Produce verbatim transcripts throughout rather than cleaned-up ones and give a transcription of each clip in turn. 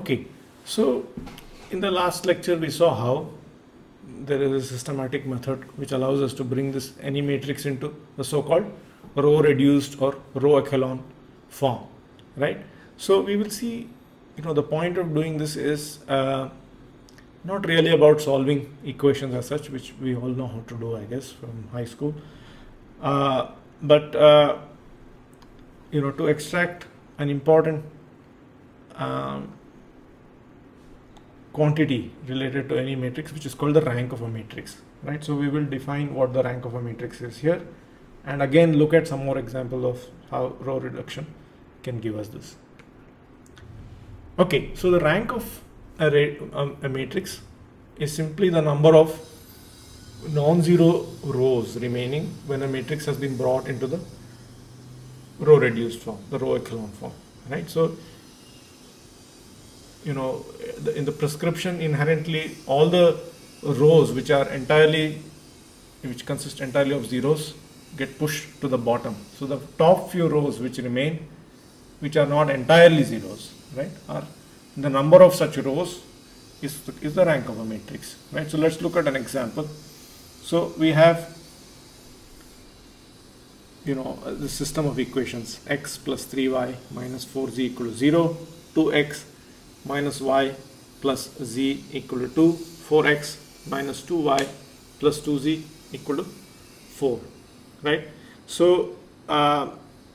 Okay, so in the last lecture we saw how there is a systematic method which allows us to bring this any matrix into the so-called row reduced or row echelon form, right? So we will see, you know, the point of doing this is uh, not really about solving equations as such, which we all know how to do, I guess, from high school, uh, but uh, you know, to extract an important um, quantity related to any matrix, which is called the rank of a matrix, right? So we will define what the rank of a matrix is here, and again look at some more example of how row reduction can give us this. Okay, so the rank of a, um, a matrix is simply the number of non-zero rows remaining when a matrix has been brought into the row reduced form, the row echelon form, right? So, you know, in the prescription, inherently all the rows which are entirely, which consist entirely of zeros, get pushed to the bottom. So the top few rows which remain, which are not entirely zeros, right, are the number of such rows is the, is the rank of a matrix, right? So let's look at an example. So we have, you know, the system of equations: x plus three y minus four z equal to zero, two x minus y plus z equal to two, four x minus two y plus two z equal to four, right? So uh,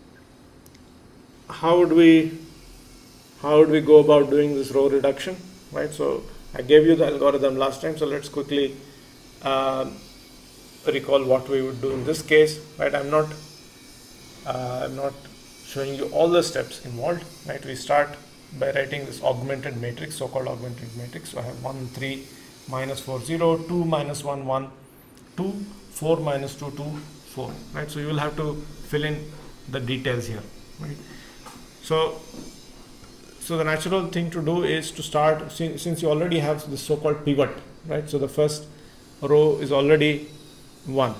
how would we how would we go about doing this row reduction, right? So I gave you the algorithm last time, so let's quickly uh, recall what we would do in this case, right? I'm not uh, I'm not showing you all the steps involved, right? We start by writing this augmented matrix, so-called augmented matrix. So I have one, three, minus four, zero, two, minus one, one, two, four, minus two, two, four, right? So you will have to fill in the details here, right? So, so the natural thing to do is to start, since, since you already have this so-called pivot, right? So the first row is already one,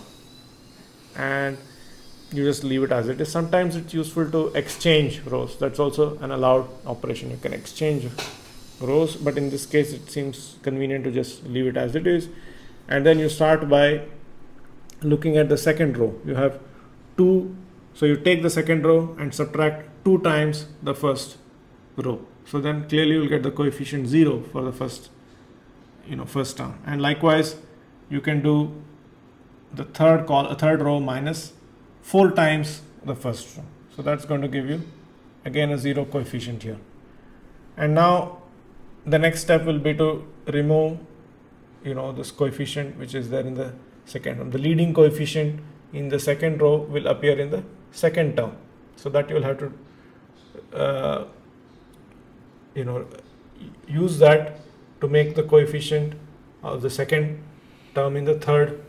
and you just leave it as it is. Sometimes it's useful to exchange rows. That's also an allowed operation. You can exchange rows, but in this case it seems convenient to just leave it as it is. And then you start by looking at the second row. You have two, so you take the second row and subtract two times the first row. So then clearly you will get the coefficient zero for the first, you know, first term. And likewise, you can do the third call, a third row minus four times the first row. So that's going to give you again a zero coefficient here. And now the next step will be to remove, you know, this coefficient which is there in the second row. The leading coefficient in the second row will appear in the second term. So that you will have to, uh, you know, use that to make the coefficient of the second term in the third,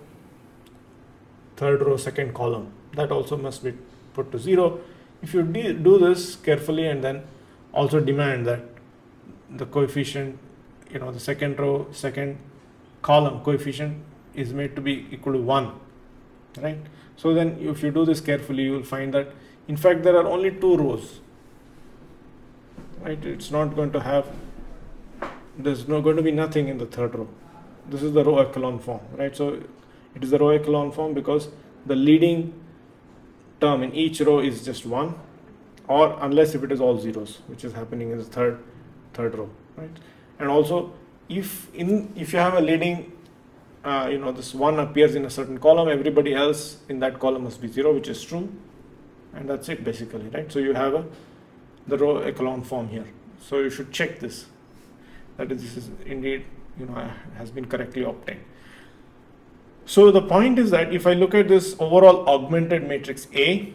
third row, second column. That also must be put to zero. If you do this carefully and then also demand that the coefficient, you know, the second row, second column coefficient is made to be equal to one, right? So then if you do this carefully, you will find that in fact there are only two rows, right? It's not going to have, there's not going to be nothing in the third row. This is the row echelon form, right? So it is the row echelon form because the leading term in each row is just one, or unless if it is all zeros, which is happening in the third third row, right? And also if in if you have a leading, uh, you know, this one appears in a certain column, everybody else in that column must be zero, which is true, and that's it basically, right? So you have a the row echelon form here. So you should check this, that is, this is indeed, you know, has been correctly obtained. So the point is that if I look at this overall augmented matrix A,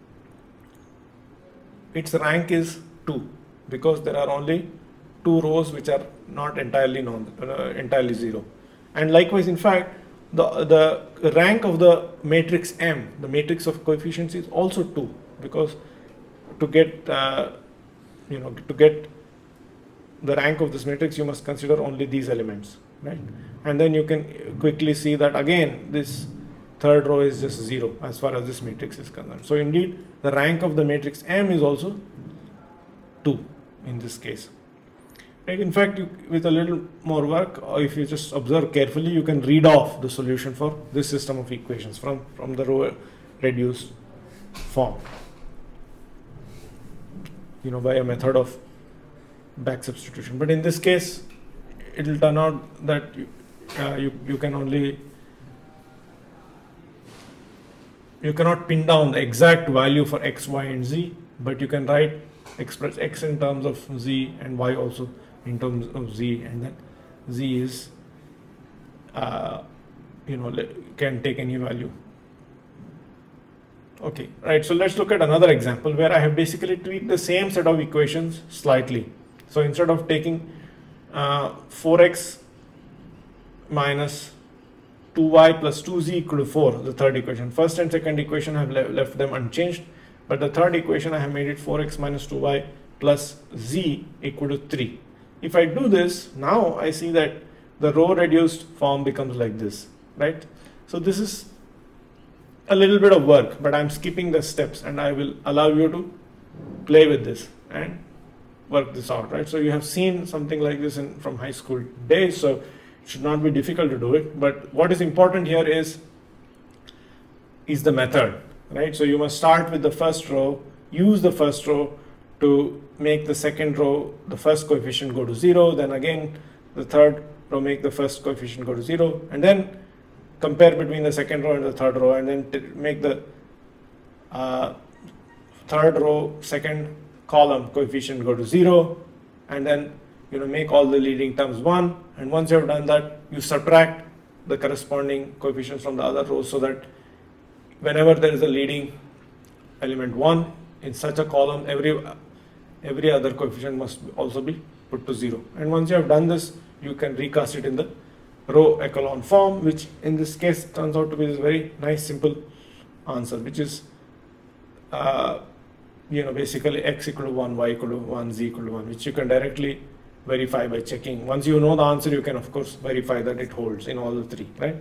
its rank is two because there are only two rows which are not entirely non uh, entirely zero. And likewise, in fact, the the rank of the matrix M, the matrix of coefficients, is also two, because to get uh, you know to get the rank of this matrix, you must consider only these elements, right? And then you can quickly see that again this third row is just zero as far as this matrix is concerned. So indeed the rank of the matrix M is also two in this case. Right? In fact, you, with a little more work, or if you just observe carefully, you can read off the solution for this system of equations from, from the row reduced form, you know, by a method of back substitution. But in this case, it will turn out that you, uh, you, you can only, you cannot pin down the exact value for x, y, and z, but you can write, express x in terms of z and y also in terms of z, and then z is, uh, you know, can take any value. Okay, right, so let's look at another example where I have basically tweaked the same set of equations slightly. So instead of taking uh, four x minus two y plus two z equal to four, the third equation, first and second equation I have le left them unchanged, but the third equation I have made it four x minus two y plus z equal to three. If I do this, now I see that the row reduced form becomes like this, right? So this is a little bit of work, but I'm skipping the steps and I will allow you to play with this and work this out, right? So you have seen something like this in from high school days, so it should not be difficult to do it. But what is important here is is the method, right? So you must start with the first row, use the first row to make the second row, the first coefficient go to zero, then again the third row make the first coefficient go to zero, and then compare between the second row and the third row, and then make the uh, third row second column coefficient go to zero, and then you know make all the leading terms one, and once you have done that, you subtract the corresponding coefficients from the other rows, so that whenever there is a leading element one in such a column, every every other coefficient must also be put to zero. And once you have done this, you can recast it in the row echelon form, which in this case turns out to be this very nice simple answer, which is uh, you know basically x equal to one, y equal to one, z equal to one, which you can directly verify by checking. Once you know the answer, you can of course verify that it holds in all the three, right?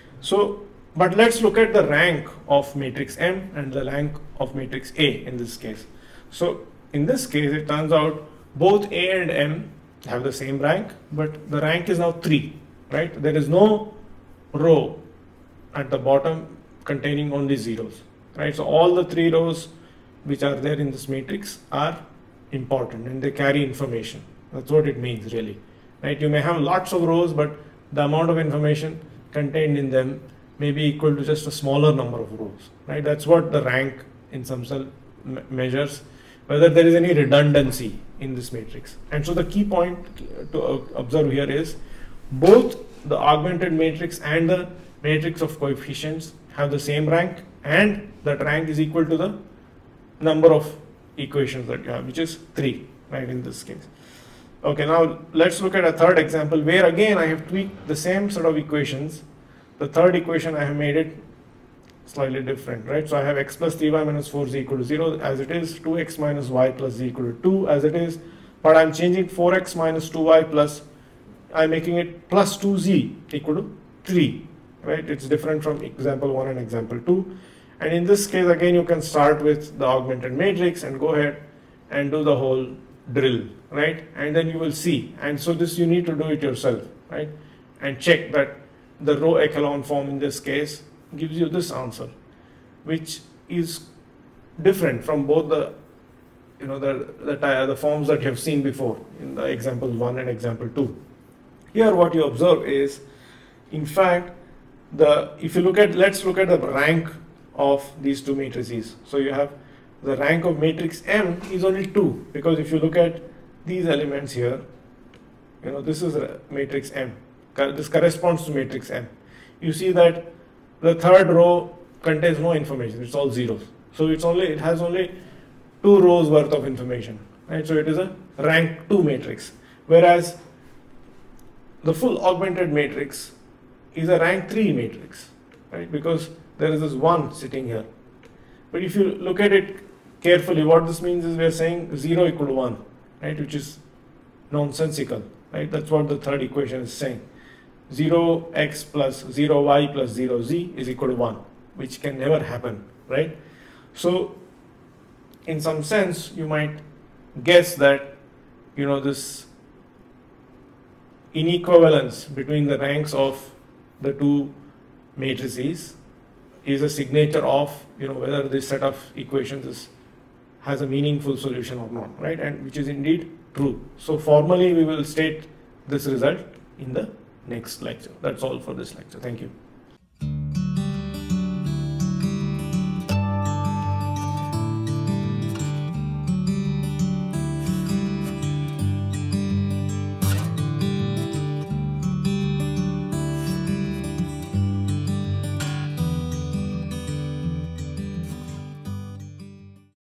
So but let's look at the rank of matrix M and the rank of matrix A in this case. So in this case, it turns out both A and M have the same rank, but the rank is now three, right? There is no row at the bottom containing only zeros, right? So all the three rows which are there in this matrix are important and they carry information. That's what it means really, right? You may have lots of rows, but the amount of information contained in them may be equal to just a smaller number of rows, right? That's what the rank in some cell measures, whether there is any redundancy in this matrix. And so the key point to observe here is both the augmented matrix and the matrix of coefficients have the same rank, and that rank is equal to the number of equations that you have, which is three, right, in this case. Okay, now let's look at a third example where again I have tweaked the same set of equations. The third equation I have made it slightly different, right? So I have x plus three y minus four z equal to zero as it is, two x minus y plus z equal to two as it is, but I'm changing four x minus two y plus, I'm making it plus two z equal to three, right? It's different from example one and example two. And in this case, again, you can start with the augmented matrix and go ahead and do the whole drill, right? And then you will see. And so this you need to do it yourself, right? And check that the row echelon form in this case gives you this answer, which is different from both the, you know, the, the, the forms that you have seen before in the example one and example two. Here what you observe is, in fact, the if you look at, let's look at the rank of these two matrices. So you have the rank of matrix M is only two, because if you look at these elements here, you know, this is a matrix M. This corresponds to matrix M. You see that the third row contains no information, it's all zeros. So it's only, it has only two rows worth of information, right? So it is a rank two matrix, whereas the full augmented matrix is a rank three matrix, right? Because there is this one sitting here. But if you look at it carefully, what this means is we are saying zero equal to one, right? Which is nonsensical, right? That's what the third equation is saying. zero x plus zero y plus zero z is equal to one, which can never happen, right? So in some sense, you might guess that, you know, this inequivalence between the ranks of the two matrices is a signature of, you know, whether this set of equations is, has a meaningful solution or not, right? And which is indeed true. So formally we will state this result in the next lecture. That's all for this lecture. Thank you.